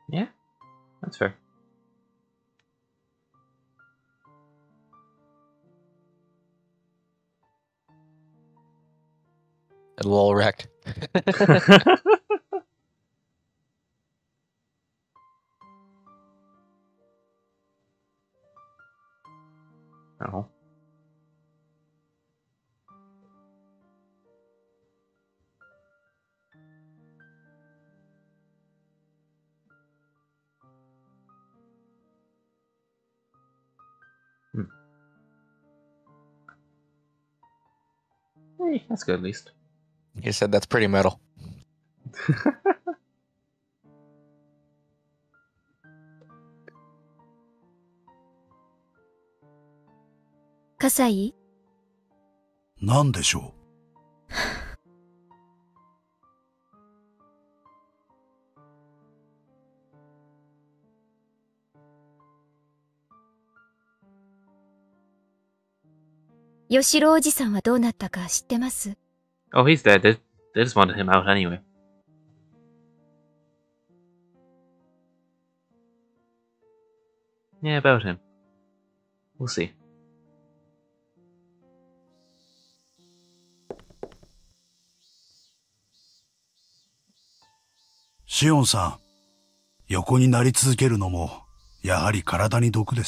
Yeah, that's fair. A lol wreck. Oh. Hey, that's good at least. He said that's pretty metal. 葛西？ 何でしょう。吉郎おじさんはどうなったか知ってます？ Oh, he's dead. They just wanted him out anyway. Yeah, about him. We'll see. シオンさん、横になり続けるのもやはり体に毒です。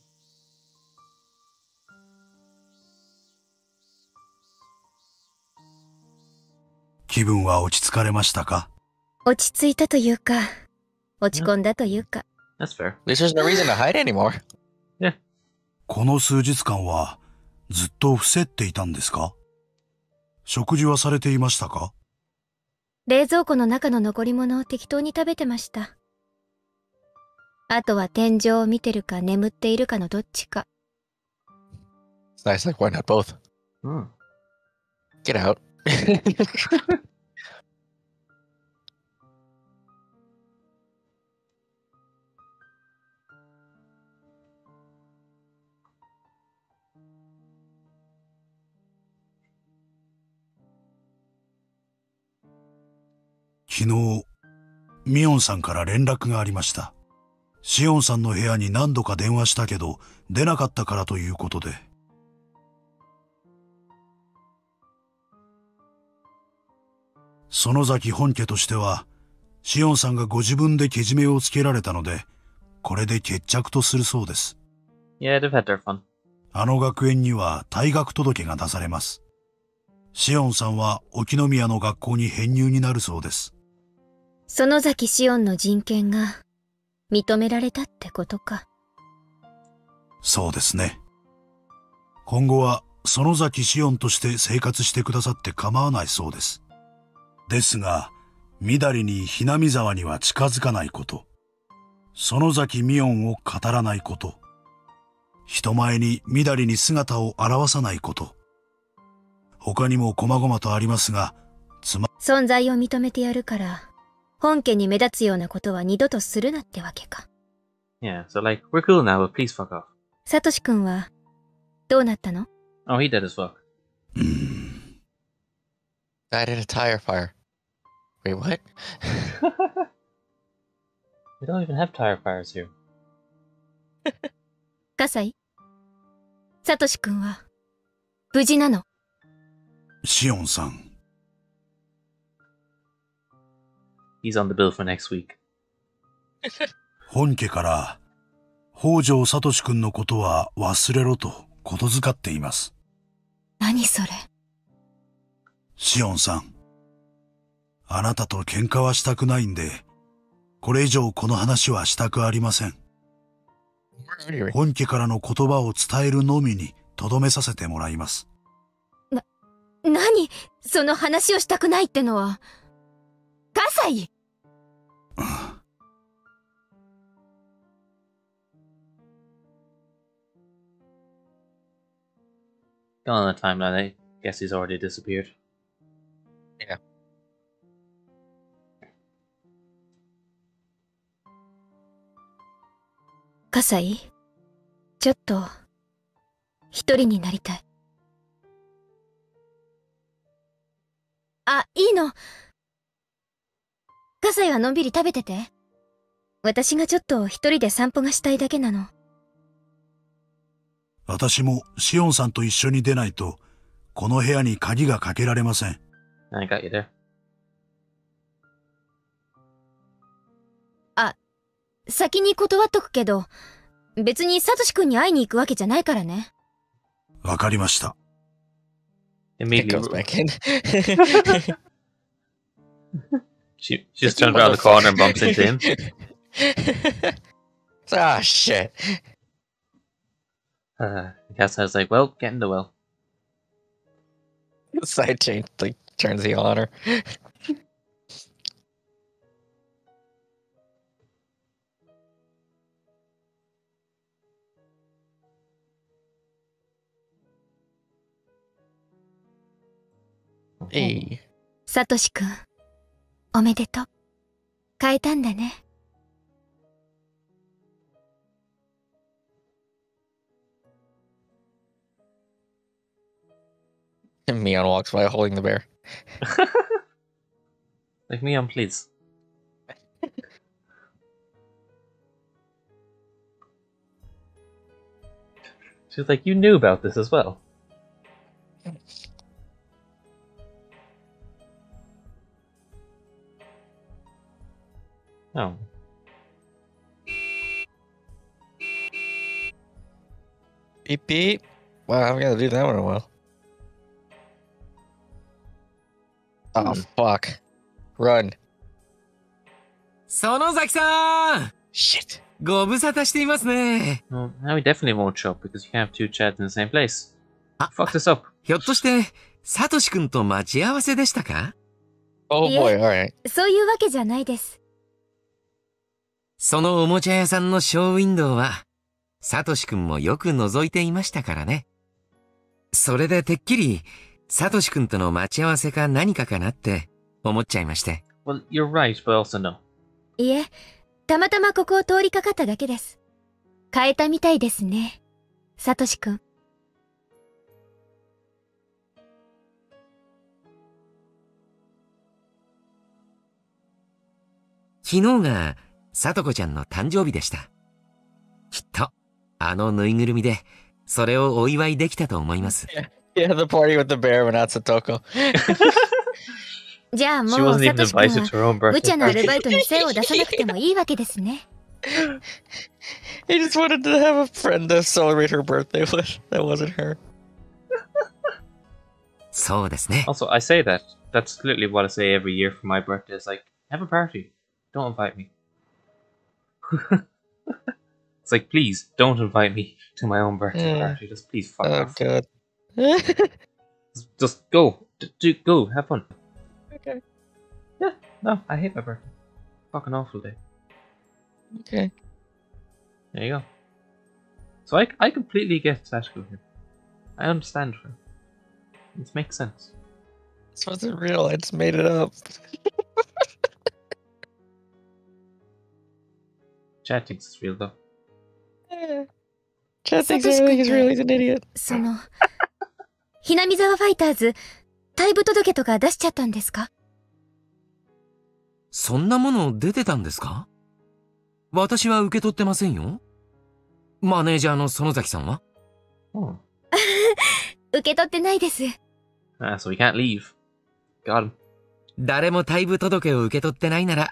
気分は落ち着かれましたか？ 落ち着いたというか、落ち込んだというか。 That's fair. There's just no reason to hide anymore. この数日間はずっと伏せっていたんですか？食事はされていましたか？ 冷蔵庫の中の残り物を適当に食べてました。あとは天井を見てるか眠っているかのどっちか。 It's nice, like, why not both? Hmm. Get out. 昨日、ミオンさんから連絡がありました。シオンさんの部屋に何度か電話したけど出なかったからということで。園崎本家としては、シオンさんがご自分でけじめをつけられたので、これで決着とするそうです。 Yeah, they've had their fun. あの学園には退学届が出されます。シオンさんは沖宮の学校に編入になるそうです。 園崎シオンの人権が認められたってことか。 そうですね。今後は園崎シオンとして生活してくださって構わないそうです。ですが、みだりにひなみ沢には近づかないこと、園崎ミオンを語らないこと、人前にみだりに姿を現さないこと、他にも細々とありますが、 存在を認めてやるから、本家に目立つようなことは二度とするなってわけか。 Yeah, so like, we're cool now, but please fuck off. サトシ君は、どうなったの？ Oh, he dead as fuck. Died in a tire fire. Wait, what? We don't even have tire fires here. 葛西？サトシ君は、無事なの？ シオンさん。 He's on the bill for next week. 本家から、北条聡君のことは忘れろとことづかっています。 何それ？ シオンさん。あなたと喧嘩はしたくないんで、これ以上この話はしたくありません。本家からの言葉を伝えるのみにとどめさせてもらいます。 何？その話をしたくないってのは。葛西 Gone on the timeline, I guess he's already disappeared. Yeah. 葛西、ちょっと、一人になりたい。あ、いいの。葛西はのんびり食べてて。 私がちょっと一人で散歩がしたいだけなの。 私もシオンさんと一緒に出ないと、この部屋に鍵がかけられません。 I got you there. 先に断っとくけど、別にサトシ君に会いに行くわけじゃないからね。 わかりました。 It Immediately. goes back in. She just turns around the corner and bumps into him. Ah, shit. Cassidy's like, well, get in the well. Side chain, like, turns the on her. Hey. サトシ君、おめでとう。変えたんだね。 And Mion walks by holding the bear. Like, Mion, please. She's like, you knew about this as well. Oh. Beep beep. Wow, I haven't got to do that one in a while. Oh, fuck. Run. 園崎さん Shit. ご無沙汰していますね。 Well, now he definitely won't show up because you can't have two chads in the same place. あ、 Fuck this up. ひょっとして、サトシ君と待ち合わせでしたか Oh Yeah. boy, alright. そういうわけじゃないです。 そのおもちゃ屋さんのショーウィンドウは、サトシ君もよく覗いていましたからね。それでてっきり、サトシ君との待ち合わせか何かかなって思っちゃいまして。 Well, you're right, but also no. いえ、たまたまここを通りかかっただけです。変えたみたいですね。サトシ君。 昨日が、サトコちゃんの誕生日でした。きっと、あのぬいぐるみで、それをお祝いできたと思います。 Yeah, the party with the bear but not Satoko. じゃあも She う wasn't サ even トシ君 invited は to her own 無 birthday 茶なアル party. バイトに精を出さなくてもいいわけですね。 He just wanted to have a friend to celebrate her birthday with. That wasn't her. そうですね。 Also, I say that. That's literally what I say every year for my birthday. It's like, have a party. Don't invite me. It's like, please, don't invite me to my own birthday Yeah. party. Just please fuck Oh off. god. Just go. Go. Have fun. Okay. Yeah. No, I hate my birthday. Fucking awful day. Okay. There you go. So I completely get Sashiko here. I understand her. It makes sense. This wasn't real. I just made it up. Chad thinks it's real though. Chad thinks everything is real. He's an idiot. その、ひなみざわファイターズ、退部届とか出しちゃったんですか？ そんなもの出てたんですか？私は受け取ってませんよ。マネージャーの園崎さんは？ Oh. 受け取ってないです。 So we can't leave. Got him. 誰も退部届を受け取ってないなら、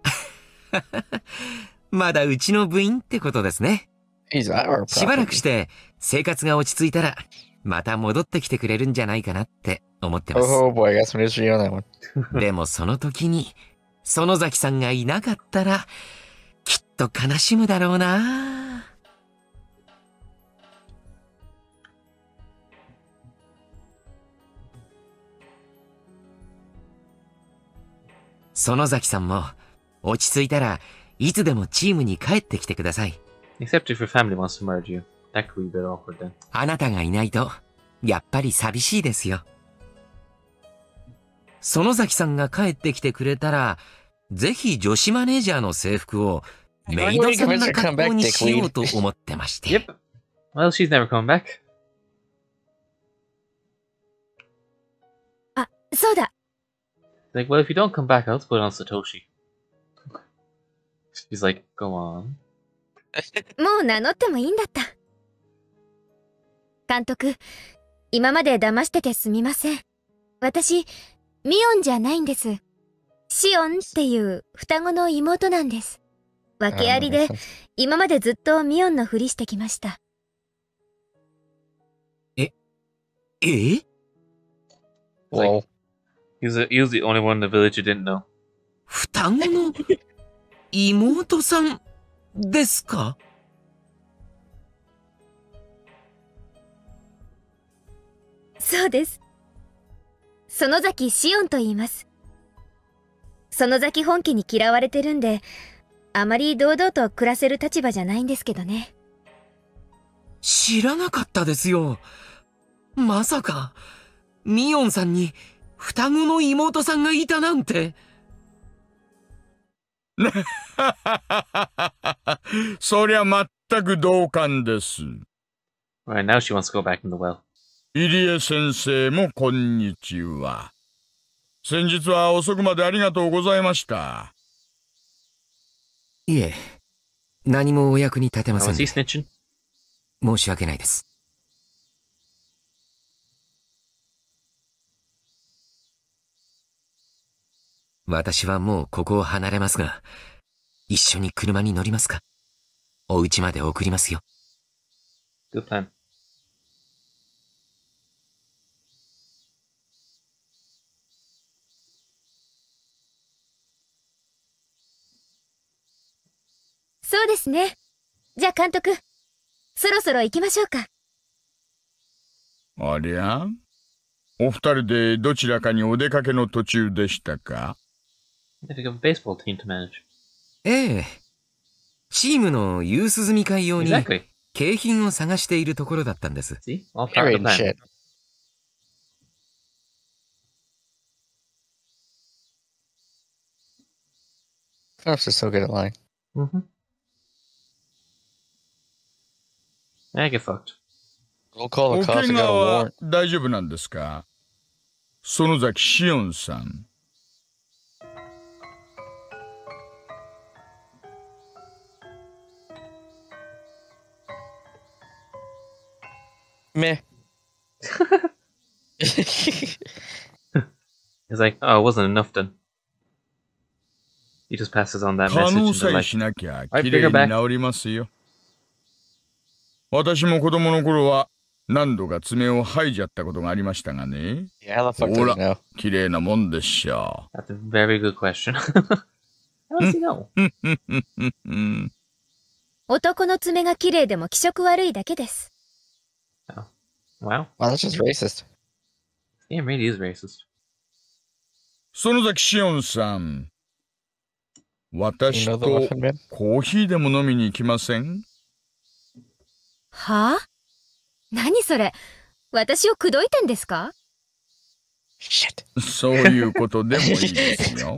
まだうちの部員ってことですね。 He's our しばらくし property. て生活が落ち着いたら、また戻ってきてくれるんじゃないかなって思ってます。 Oh boy, I got some news for you on that one. でもその時に、園崎さんがいなかったら、きっと悲しむだろうな。園崎さんも、落ち着いたらいつでもチームに帰ってきてください。 Except if your family wants to merge you. That could be a bit awkward then. あなたがいないと、やっぱり寂しいですよ。園崎さんが帰ってきてくれたら、ぜひ女子マネージャーの制服をメイドさんな格好にしようと思ってまして。 Yep. Well, she's never coming back. あ、そうだ。 Like, well, if you don't come back, I'll put on Satoshi. She's like, go on. もう名乗ってもいいんだった。監督、今まで騙しててすみません。私、ミオンじゃないんです。シオンっていう双子の妹なんです。訳ありで、今までずっとミオンのふりしてきました。 え Like, he was the only one in the village who didn't know. 双子の妹さんですか？ そうです。園崎シオンと言います。園崎本家に嫌われてるんで、あまり堂々と暮らせる立場じゃないんですけどね。 知らなかったですよ。まさか、ミオンさんに双子の妹さんがいたなんて。 そりゃ全く同感です。 Right, now she wants to go back in the well. 入江先生もこんにちは。先日は遅くまでありがとうございました。 いえ、何もお役に立てま Now, せん was he で。 snitching? 申し訳ないです。私はもうここを離れますが、一緒に車に乗りますか？お家まで送りますよ。 Good plan. そうですね。じゃあ監督、そろそろ行きましょうか。 ありゃ？お二人でどちらかにお出かけの途中でしたか？ They have a baseball team to manage. ええ。チームの夕涼み会用に Exactly. 景品を探しているところだったんです。 See? All part of Carrying the plan. shit. Connors is so good at lying. Mm-hmm. I get fucked. We'll call お the cops 怪 and get a 我は warrant. 大丈夫なんですか？園崎シオンさん。 Meh. He's like, oh, it wasn't enough then. He just passes on that 可 message 能 and さ they're え like, しなきゃ I きれい bring her に back. 治りますよ。私も子供の頃は何度か爪を剥いじゃったことがありましたがね。 Yeah, how the fuck does he ほら know? きれいなもんでしょ That's a very good question. How does he know? う。 男の爪が綺麗でも気色悪いだけです。 Oh. Wow. Wow, that's just racist. This game really is racist. 園崎シオンさん。 You 私 know the と Muffin Man? コーヒーでも飲みに行きません？ はぁ？何それ？私を口説いてんですか？ Shit. そういうことでもいいですよ。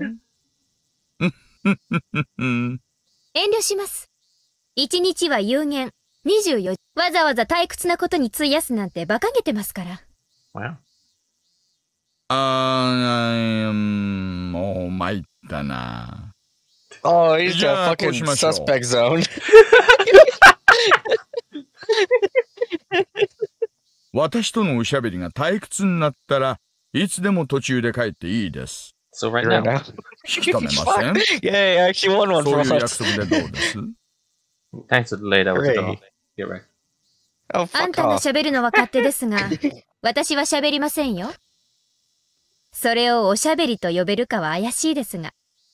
遠慮します。一日は有限。24時。わざわざ退屈なことに費やすなんて馬鹿げてますから。 Wow. もう参ったな。 Oh, he's Yeah, a fucking こうしましょう。 suspect zone. 私とのおしゃべりが退屈になったらいつでも途中で帰っていいです。 So right Right now, now. 引き止めません？ Yeah, I actually won one そう from いう約 us. 束でどうです？ thanks to the lady that was the Great. dog. Get right. Oh, あん fuck たが off. 喋るのは勝手ですが、私は喋りませんよ。それをおしゃべりと呼べるかは怪しいですが。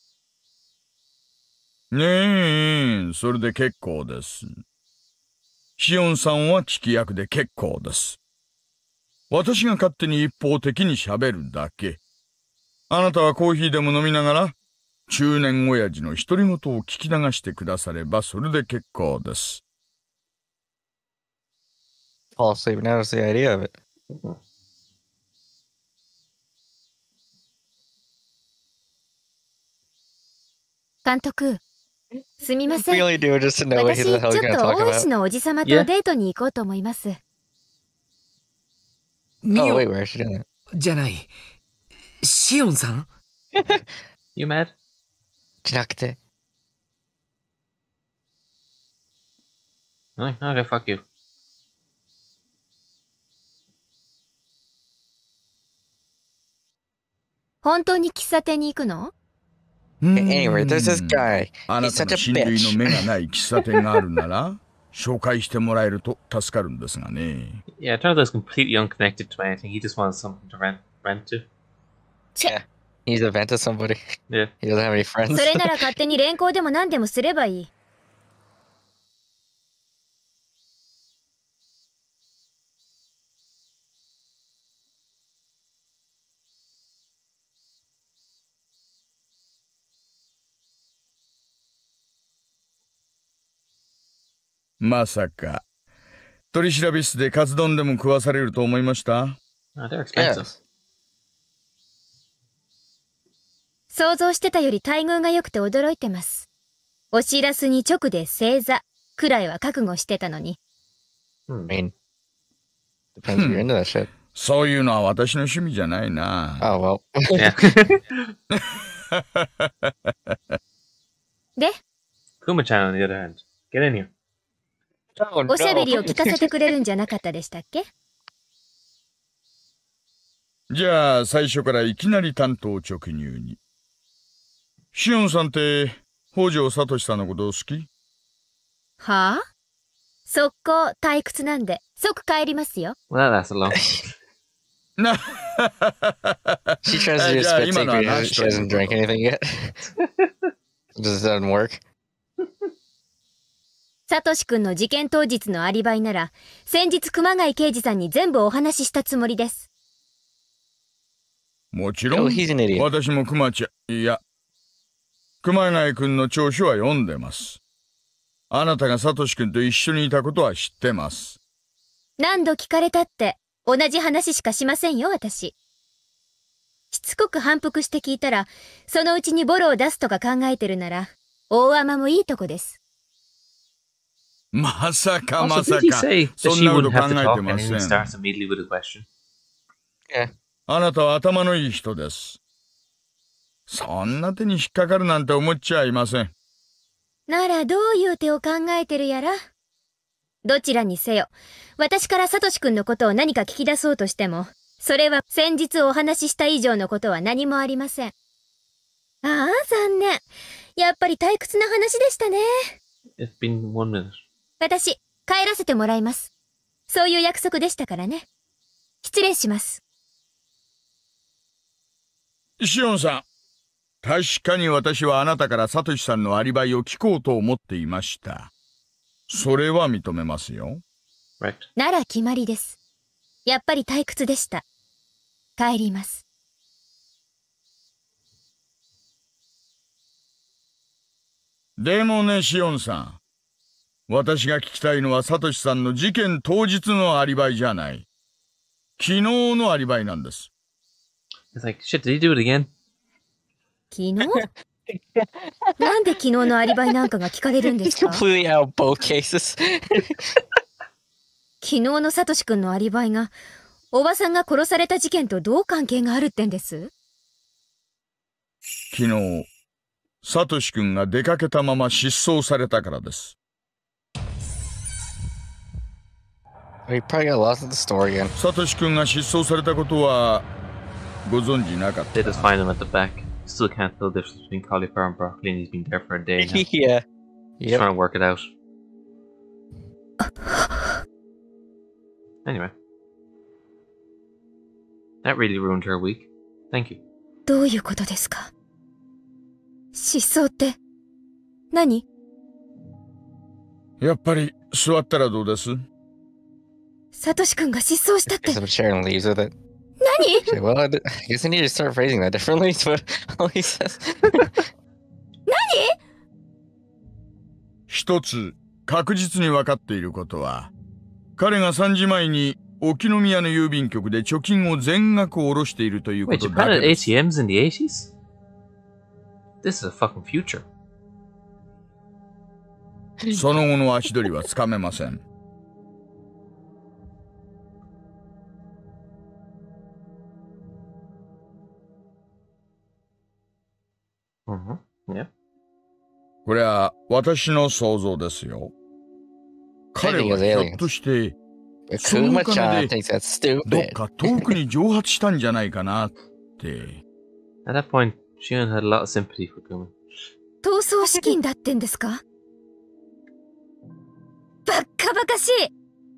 ねえ、それで結構です。シオンさんは聞き役で結構です。私が勝手に一方的に喋るだけ。あなたはコーヒーでも飲みながら、中年親父の独り言を聞き流してくださればそれで結構です。 Fall asleep and notice the idea of it. 監督、すみませ We ん。 only do it just to know what 私、 the ちょ hell っ he's gonna と talk 大石 about. のおじさまと Yeah. デートに行こうと思います。 ミ Oh, オ wait, where is she doing that? じゃない。シオンさん？ You mad? じゃなくて。 Okay, fuck you. 本当に喫茶店に行くの？ Anyway, there's this guy. あな He's た such の a 親類の bitch. 目がない喫茶店があるなら、紹介してもらえると助かるんですがね。 Yeah, it turns out it's completely unconnected to anything. He just wants something to rent to. Yeah. He's a vent to somebody. Yeah. He doesn't have any friends. それなら勝手に連行でも何でもすればいい。 まさか、取調室でカツ丼でも食わされると思いました？ Oh, they're expensive. Yes. 想像してたより待遇が良くて驚いてます。おしらすに直で正座くらいは覚悟してたのに。 I mean, depends if you're into that shit. そういうのは私の趣味じゃないな。 Oh, well. Yeah. で、 Kuma-chan, on the other hand. Get in here. Oh, おしゃべりを no. 聞かせてくれるんじゃなかったでしたっけ？ じゃあ最初からいきなり単刀直入に。シオンさんって北条聡さんのこと好き？ はあ？速攻退屈なんで即帰りますよ。 Well, that's alone. な She tries to do a じゃあ spit 今 take, のは but な she しという hasn't こと。 drank anything yet. It just doesn't work. サトシ君の事件当日のアリバイなら先日熊谷刑事さんに全部お話ししたつもりです。 もちろ Oh, ん he's an idiot. 私も熊谷君の調書は読んでます。あなたがサトシ君と一緒にいたことは知ってます。 何度聞かれたって同じ話しかしませんよ私。しつこく反復して聞いたらそのうちにボロを出すとか考えてるなら大甘もいいとこです。 まさか Also, まさ did he か say that そ she んなこと wouldn't 考 have to え talk てま and せ he ん。 starts immediately with a question? Yeah. あなたは頭のいい人です。そんな手に引っかかるなんて思っちゃいません。 ならどういう手を考えてるやら。どちらにせよ、私からサトシ君のことを何か聞き出そうとしても、それは先日お話しした以上のことは何もありません。ああ、残念。やっぱり退屈な話でしたね。 It's been 1 minute. 私、帰らせてもらいます。そういう約束でしたからね。失礼します。 シオンさん、確かに私はあなたからサトシさんのアリバイを聞こうと思っていました。それは認めますよ。 Right. なら決まりです。やっぱり退屈でした。帰ります。 でもね、シオンさん。私が聞きたいのはサトシさんの事件当日のアリバイじゃない。昨日のアリバイなんです。 It's like, shit, did he do it again? 昨日なんで昨日のアリバイなんかが聞かれるんで He's すか？ completely out of both cases. 昨日のサトシ君のアリバイが、おばさんが殺された事件とどう関係があるってんです？ 昨日、サトシ君が出かけたまま失踪されたからです。 He probably got lost in the store again. サトシ君が失踪されたことはご存知なかっ They た。 just find him at the back. Still can't tell the difference between cauliflower and broccoli, and he's been there for a day now. Yeah. He's Yep. trying to work it out. Anyway. That really ruined her week. Thank you. どういうことですか？失踪って、何？ やっぱり座ったらどうです？ サトシ君が失踪したって、 Picks up a chair and leaves with it. 何？ Okay, well, I guess I need to start phrasing that differently. But all he says. 一つ確実に分かっていることは、彼が3時前に沖宮の郵便局で貯金を全額下ろしているというこ Wait, と Japan だ had けです。 ATMs in the 80s? This is a fucking future. その後の足取りはつかめません。 Mm-hmm. Yeah. これは私の想像ですよ。 彼はひょっとして、そのお Kuma-chan 金で thinks that's どっ stupid. か遠くに蒸発したんじゃないかなって。 At that point, Shion had a lot of sympathy for Kuma. 逃走資金だってんですか？バッカバカしい。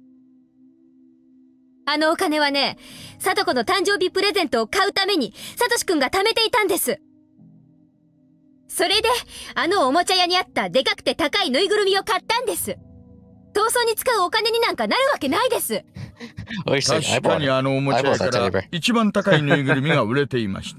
あのお金はね、サトコの誕生日プレゼントを買うためにサトシくんが貯めていたんです。それであのおもちゃ屋にあったでかくて高いぬいぐるみを買ったんです。逃走に使うお金になんかなるわけないです。 確かにあのおもちゃ屋から一番高いぬいぐるみが売れていました。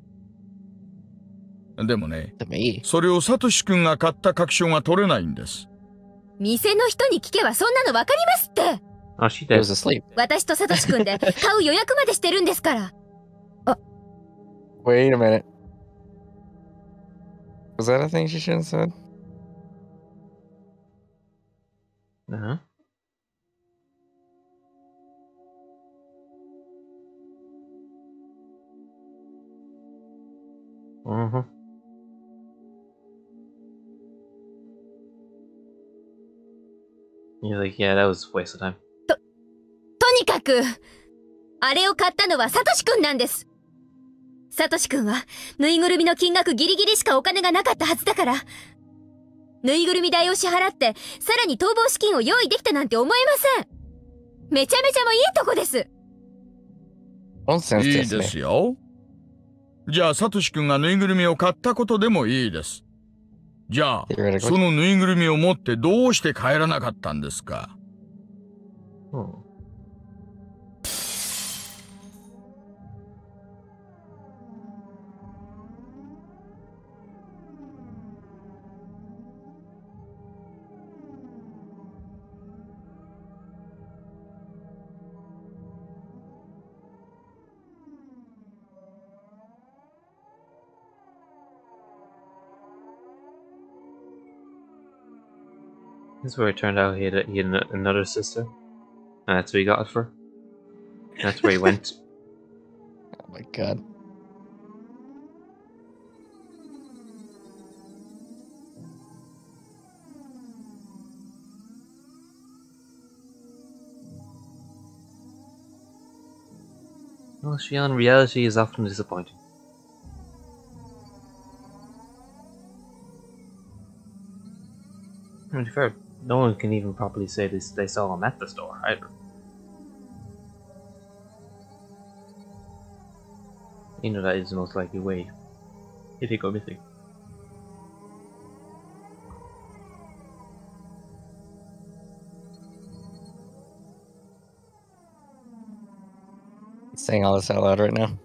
でもね、それをサトシ君が買った確証が取れないんです。 店の人に聞けばそんなのわかりますって。 Oh, she did. 私とサトシ君で買う予約までしてるんですから。 Wait a minute. Was that a thing she shouldn't have said? Uh-huh. Uh-huh. You're like, yeah, that was a waste of time. とにかく、あれを買ったのはサトシくんなんです。サトシくんは、ぬいぐるみの金額ギリギリしかお金がなかったはずだから、ぬいぐるみ代を支払って、さらに逃亡資金を用意できたなんて思えません。めちゃめちゃもいいとこです。 いいですよ。じゃあ、サトシ君がぬいぐるみを買ったことでもいいです。じゃあ、そのぬいぐるみを持ってどうして帰らなかったんですか？ This is where it turned out he had another sister. And that's what he got it for. And that's where he went. Oh my god. Well, Shion, reality is often disappointing. To be fair, no one can even properly say they saw him at the store either. You know that is the most likely way if he go missing. He's saying all this out loud right now.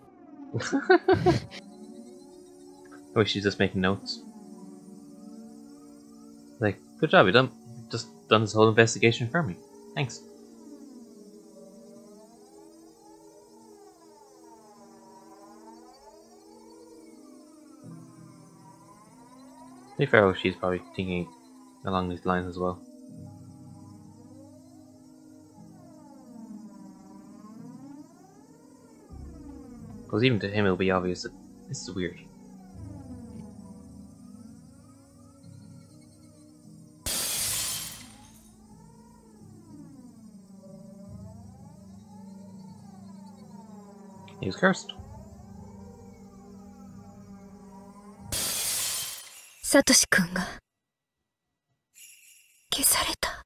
I wish she's just making notes. Like, good job, you just done this whole investigation for me. Thanks. To be fair, she's probably thinking along these lines as well. Because even to him it'll be obvious that this is weird. He was cursed. サトシ君が消された。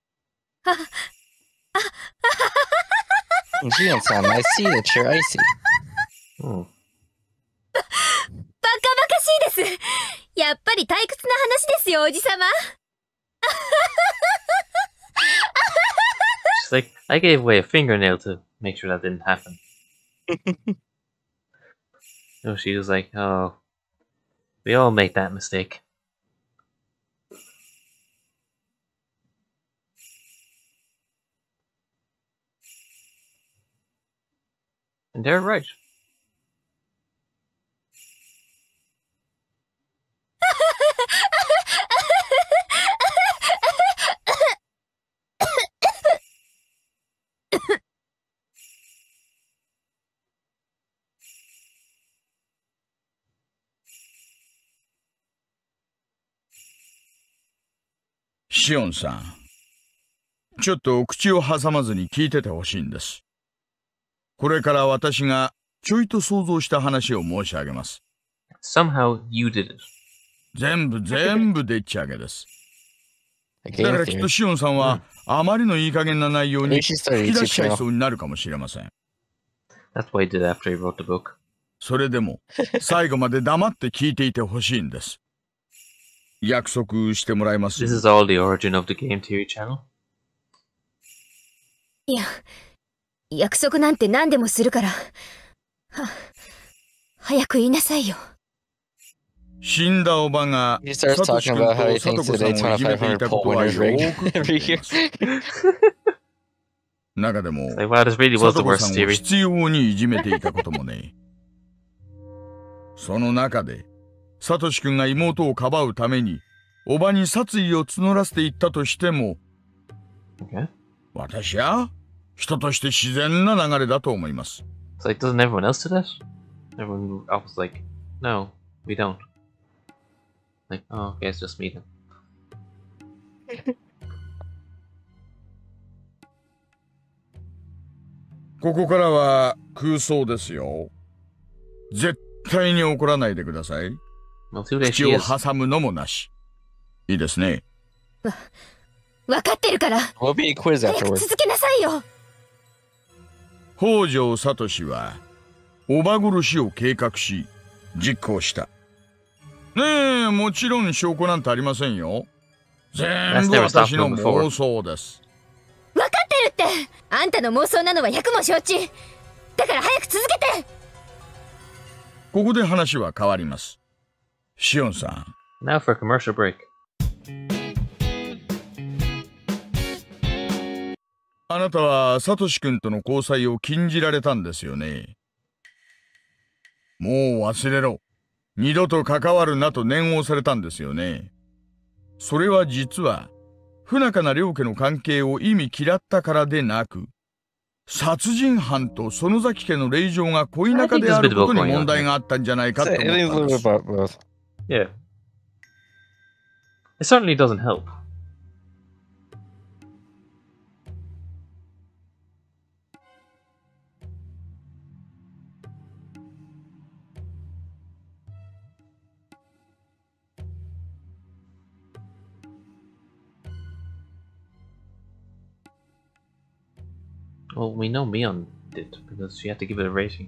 Jian-san, I see that you're icy. バカバカしいです。やっぱり退屈な話ですよ、おじさま。 She's like, I gave away a fingernail to make sure that didn't happen. No, she was like, oh, we all make that mistake. And they're right. Shion-san, ちょっと口を挟まずに聞いててほしいんです。これから私がちょいと想像した話を申し上げます。 Somehow you did it. 全部でっち上げです。 A だ game からきっと theory. シオンさんはあまりのいい加減な内容に Maybe she started 吹き YouTube 出しちゃい channel. そうになるかもしれません。 That's what he did after he wrote the book. それでも最後まで黙って聞いていてほしいんです。約束してもらえます？ This is all the origin of the Game Theory channel. いや、約束なんて何でもするから。早く言いなさいよ。 死んだおばが He サ starts トシ talking 君 about how と he サト thinks コ the さんを Daytona いじめていた 500 こと pole は winner's よ ring く覚 every えてい year. ます。中でも Like, wow, this really サ was ト the コ worst さんを theory. 必要にいじめていたこともね。その中でサトシ君が妹をかばうためにおばに殺意を募らせていったとしても、 Okay. 私は人として自然な流れだと思います。 It's like, doesn't everyone else do that? Everyone else was like, no, we don't. Like, oh, okay, it's just me then. ここからは空想ですよ。絶対に怒らないでください。 Well, two days 口 she を is. 挟むのもなし。いいですね。 わかってるから。 We'll be a quiz 早く afterward. 続けなさいよ。 北条聡はおば殺しを計画し実行した。ねえ、もちろん証拠なんてありませんよ。全部私の妄想です。 わかってるって。あんたの妄想なのは100も承知。だから早く続けて。 ここで話は変わります。シオンさん。 Now for a commercial break. あなたはサトシ君との交際を禁じられたんですよね。もう忘れろ。二度と関わるなと念を押されたんですよね。それは実は不仲な両家の関係を意味嫌ったからでなく、殺人犯と園崎家の令嬢が恋仲であることに問題があったんじゃないかと It 思 is っ a たん little で bit す。 about both. Yeah. It certainly doesn't help. Well, we know Mion did because she had to give it a rating.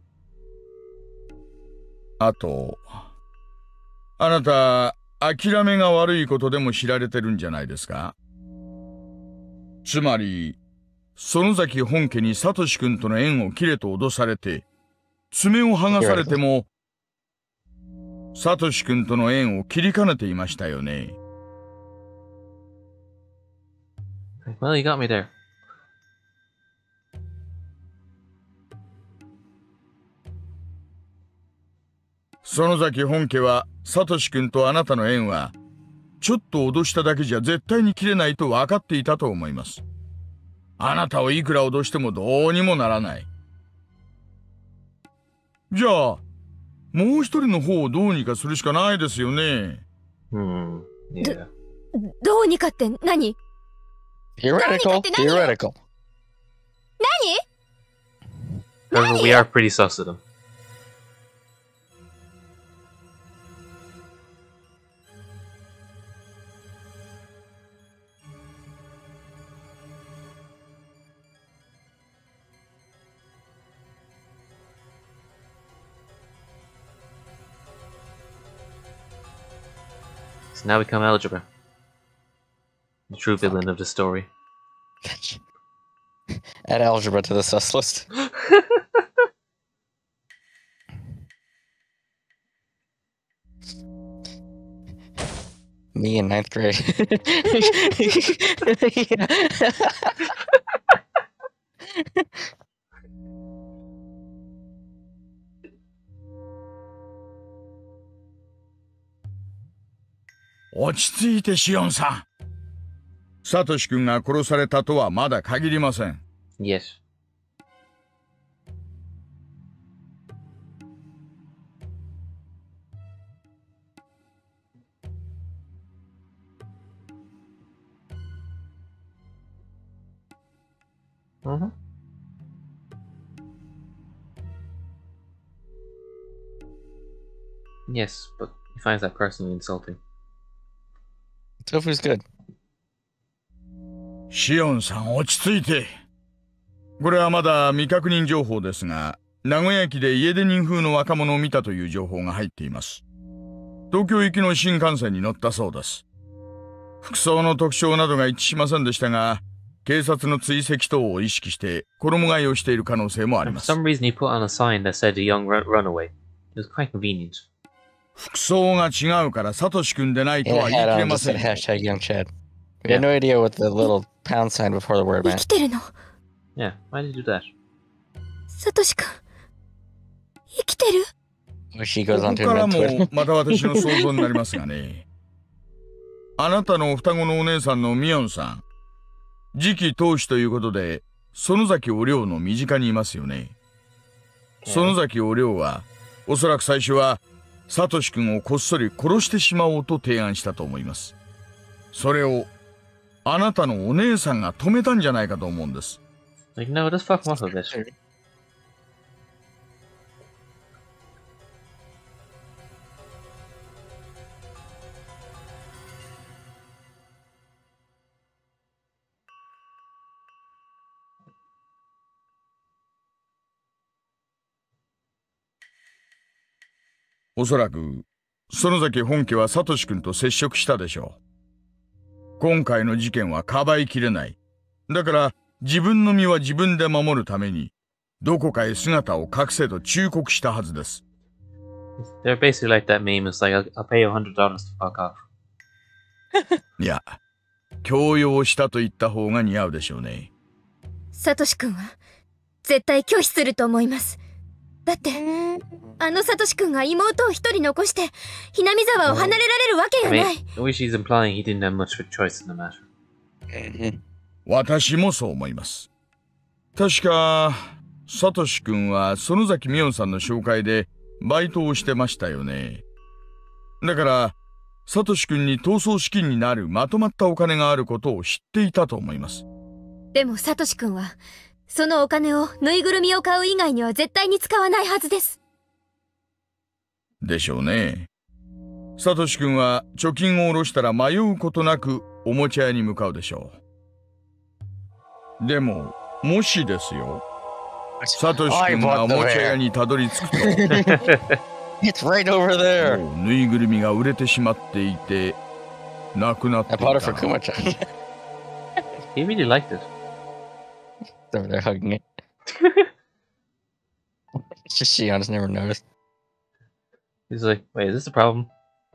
あと、あなた、諦めが悪いことでも知られてるんじゃないですか？つまり、園崎本家にサトシ君との縁を切れと脅されて、爪を剥がされても、サトシ君との縁を切りかねていましたよね。 Well, you got me there. 園崎本家はサトシ君とあなたの縁はちょっと脅しただけじゃ絶対に切れないと分かっていたと思います。あなたをいくら脅してもどうにもならない。じゃあもう一人の方をどうにかするしかないですよね。 Yeah. どうにかって何？ Theoretical. Theoretical. 何？ However, we are pretty sus of them. So now we come algebra. The true villain of the story. Add algebra to the sus list. Me in 9th grade. Yeah. 落ち着いてシオンさん。サトシ君が殺されたとはまだ限りません。 Yes. Mm-hmm. Yes, but he finds that personally insulting. Tofu's good. シオンさん落ち着いて。これはまだ未確認情報ですが、名古屋駅でイエデニン風の若者を見たという情報が入っています。東京行きの新幹線に乗ったそうです。服装の特徴などが一致しませんでしたが、警察の追跡等を意識して衣替えをしている可能性もあり For ます。 some reason, he put on a sign that said a young runaway. It was quite convenient. 服装が違うからサトシ君でないと And は it 言い had 切れ on ま just せ said んよ。 hashtag young Chad. We Yeah. had no idea what the little pound sign before the word 生 meant. きてるの。 Yeah, why did you do that? サトシ君。生きてる？ She こ goes こ on to から invent も Twitter. また私の想像になりますがね。あなたの双子のお姉さんのミヨンさん、次期当主ということで園崎お涼の身近にいますよね。園崎お涼はおそらく最初はサトシ君をこっそり殺してしまおうと提案したと思います。それをあなたのお姉さんが止めたんじゃないかと思うんです。 Like, no, just fuck him up a bit. おそらく園崎本家はサトシ君と接触したでしょう。今回の事件はかばいきれない。だから自分の身は自分で守るためにどこかへ姿を隠せと忠告したはずです。 They're basically like that meme. It's like, I'll pay you $100 to fuck off. いや、強要したと言った方が似合うでしょうね。 サトシ君は絶対拒否すると思います。だってあのサトシ君が妹を一人残してひなみ沢を離れられるわけ I がない。 mean, I wish he's implying he didn't have much of a choice in the matter. 私もそう思います。確かサトシ君は園崎美音さんの紹介でバイトをしてましたよね。だからサトシ君に逃走資金になるまとまったお金があることを知っていたと思います。 でもサトシ君はそのお金をぬいぐるみを買う以外には絶対に使わないはずです。 でしょうね。サトシ君は貯金を下ろしたら迷うことなくおもちゃ屋に向かうでしょう。でももしですよ、サトシ君がおもちゃ屋にたどり着くと It's right over there. もうぬいぐるみが売れてしまっていてなくなってい I た。 bought it for Kuma-chan. He really liked it. He's over there hugging it. It's just Shion has never noticed. He's like, wait, is this a problem?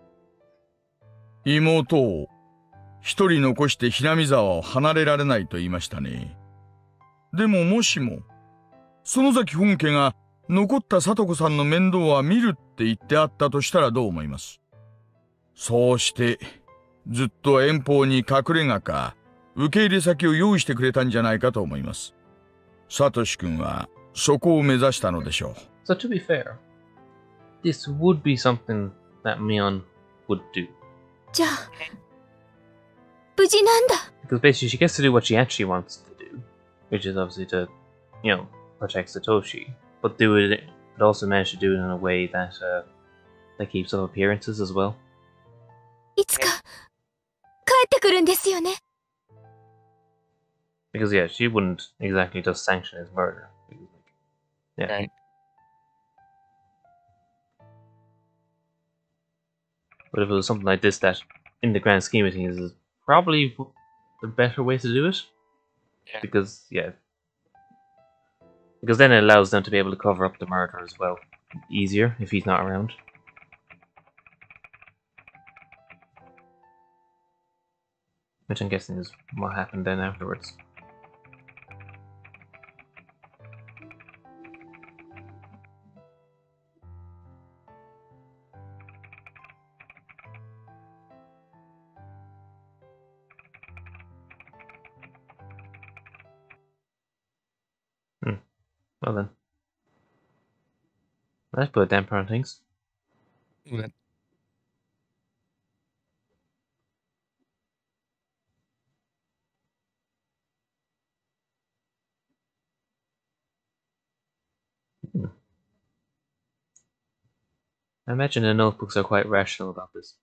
妹を一人残してひなみ沢を離れられないと言いましたね。でももしも園崎本家が残った聡子さんの面倒は見るって言ってあったとしたらどう思います？そうしてずっと遠方に隠れ家か受け入れ先を用意してくれたんじゃないかと思います。サトシ君はそこを目指したのでしょう。 So to be fair, this would be something that Mion would do. じゃあ無事なんだ。 Because basically she gets to do what she actually wants to do, which is obviously to, you know, protect Satoshi, but do it, but also manage to do it in a way that that keeps up appearances as well. いつか帰ってくるんですよね。 Because yeah, she wouldn't exactly just sanction his murder. Yeah. Right. But if it was something like this that, in the grand scheme of things, is probably the better way to do it. Yeah. Because, yeah. Because then it allows them to be able to cover up the murder as well. Easier if he's not around. Which I'm guessing is what happened then afterwards. Well then. Let's put a damper on things. I imagine the notebooks are quite rational about this.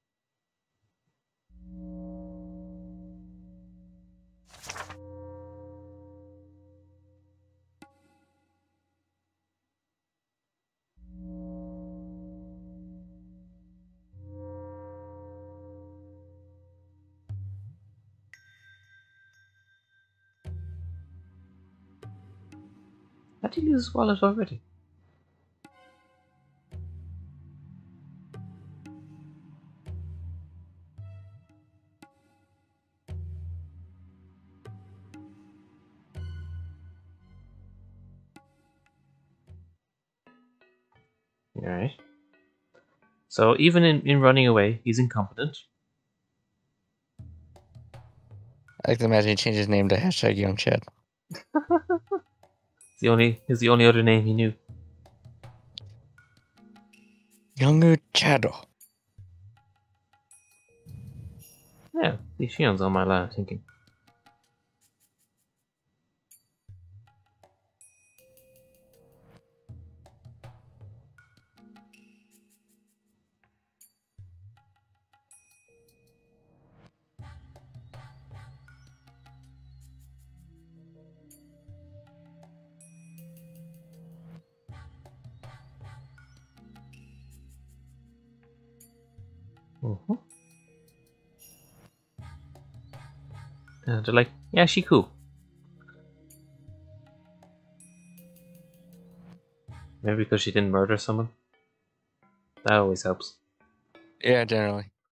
How did he lose his wallet already? Alright. So even in running away, he's incompetent. I like to imagine he changed his name to #YoungChad. It's the only other name he knew. Younger Chado. Yeah, see, Shion's on my line of thinking. And they're like, yeah, she cool. Maybe because she didn't murder someone. That always helps. Yeah, generally.